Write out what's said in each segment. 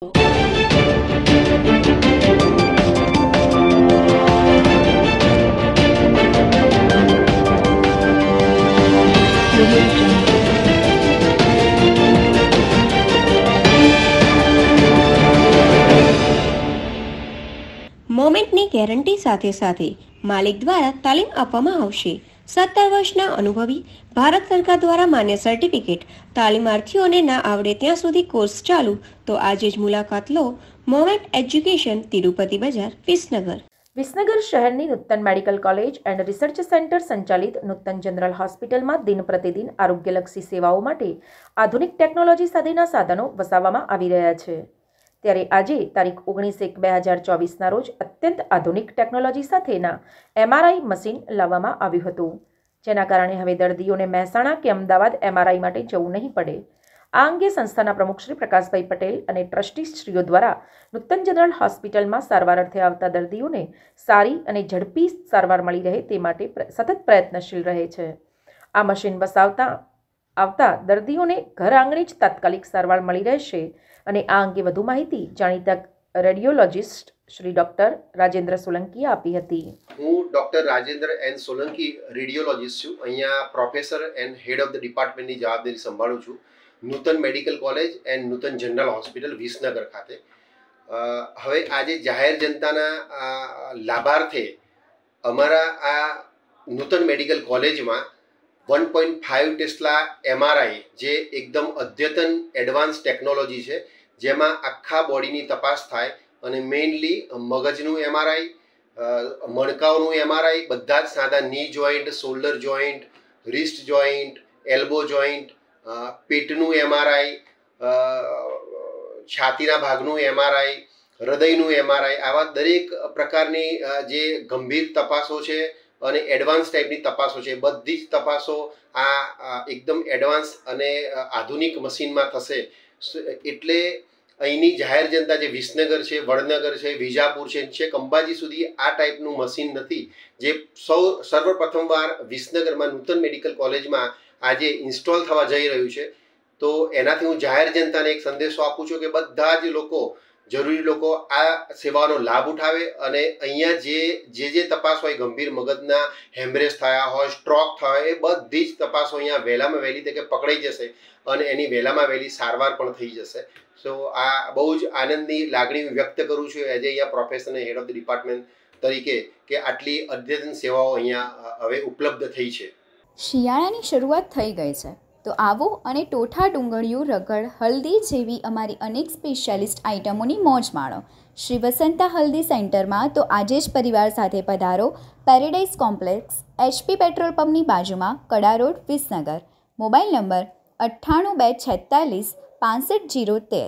મોમેન્ટની guarantee સાથે માલિક દ્વારા તાલીમ આપવામાં આવશે। 17 વર્ષના અનુભવી ભારત સરકાર દ્વારા માન્ય સર્ટિફિકેટ તાલીમાર્થીઓને ના આવડે ત્યાં સુધી કોર્સ ચાલુ, તો આજે જ મુલાકાત લો મોમેન્ટ એજ્યુકેશન, તિરુપતિ બજાર, વિસનગર। વિસનગર શહેરની Nutan medical college and research centre સંચાલિત નૂતન જનરલ હોસ્પિટલમાં દિન પ્રતિદિન આરોગ્યલક્ષી સેવાઓ માટે આધુનિક ટેકનોલોજી સાથેના સાધનો વસાવવામાં આવી રહ્યા છે। ત્યારે આજે તારીખ 19/1/2024ના રોજ અત્યંત આધુનિક ટેકનોલોજી સાથેના MRI મશીન લાવવામાં આવ્યું હતું, જેના કારણે હવે દર્દીઓને મહેસાણા કે અમદાવાદ MRI માટે જવું નહીં પડે। આ અંગે સંસ્થાના પ્રમુખ શ્રી પ્રકાશભાઈ પટેલ અને ટ્રસ્ટીશ્રીઓ દ્વારા નૂતન જનરલ હોસ્પિટલમાં સારવાર અર્થે આવતા દર્દીઓને સારી અને ઝડપી સારવાર મળી રહે તે માટે સતત પ્રયત્નશીલ રહે છે। આ મશીન આવતા દર્દીઓને ઘર આંગણે જ તાત્કાલિક સારવાર મળી રહેશે અને આ અંગે વધુ માહિતી જાણીતા રેડિયોલોજિસ્ટ શ્રી ડોક્ટર રાજેન્દ્ર સોલંકીએ આપી હતી। હું doctor Rajendra N Solanki radiologist છું। અહીંયા professor and head of the ડિપાર્ટમેન્ટની જવાબદારી સંભાળું છું Nutan medical college and Nutan general hospital Visnagar ખાતે। હવે આજે જાહેર જનતાના લાભાર્થે અમારા આ નૂતન મેડિકલ કોલેજમાં 1.5 ટેસ્લા MRI જે એકદમ અદ્યતન એડવાન્સ ટેકનોલોજી છે, જેમાં આખા બોડીની તપાસ થાય અને મેઇનલી મગજનું MRI, મણકાઓનું MRI, બધા જ સાદા ની joint, shoulder joint, wrist joint, elbow joint, પેટનું MRI, છાતીના ભાગનું MRI, હૃદયનું MRI, આવા દરેક પ્રકારની જે ગંભીર તપાસો છે અને એડવાન્સ ટાઈપની તપાસો છે, બધી જ તપાસો આ એકદમ એડવાન્સ અને આધુનિક મશીનમાં થશે। એટલે અહીંની જાહેર જનતા જે વિસનગર છે, વડનગર છે, વિજાપુર છે, છેક અંબાજી સુધી આ ટાઈપનું મશીન નથી, જે સર્વપ્રથમવાર વિસનગરમાં નૂતન મેડિકલ કોલેજમાં આજે ઇન્સ્ટોલ થવા જઈ રહ્યું છે। તો એનાથી હું જાહેર જનતાને એક સંદેશો આપું છું કે બધા જ લોકો, જરૂરી લોકો આ સેવાનો લાભ ઉઠાવે અને અહીંયા જે તપાસ હોય, ગંભીર મગજના હેમરેજ થયા હોય, સ્ટ્રોક થયા હોય, એ બધી જ તપાસો અહીંયા વહેલામાં વહેલી તકે પકડાઈ જશે અને એની વહેલામાં વહેલી સારવાર પણ થઈ જશે। સો આ બહુ જ આનંદની લાગણી વ્યક્ત કરું છું એઝ અહીંયા પ્રોફેસર અને હેડ ઓફ ધ ડિપાર્ટમેન્ટ તરીકે કે આટલી અદ્યતન સેવાઓ અહીંયા હવે ઉપલબ્ધ થઈ છે। શિયાળાની શરૂઆત થઈ ગઈ છે, તો આવો અને ટોઠા, ડુંગળીયું, રગડ, હલ્દી જેવી અમારી અનેક સ્પેશિયાલિસ્ટ આઇટમોની મોજ માણો શ્રી વસંતા હલ્દી સેન્ટરમાં। તો આજે જ પરિવાર સાથે પધારો પેરેડાઇઝ કોમ્પ્લેક્સ, HP પેટ્રોલ પંપની બાજુમાં, કડા રોડ, વિસનગર। Mobile number 98 246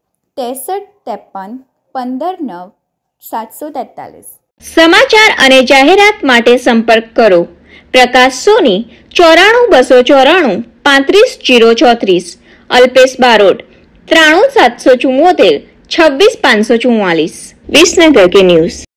65 013 63 53 15 9 743। સમાચાર અને જાહેરાત માટે સંપર્ક કરો પ્રકાશ સોની 94 294 35 034, અલ્પેશ બારોટ 93 774 26 544। વિસનગર કે ન્યૂઝ।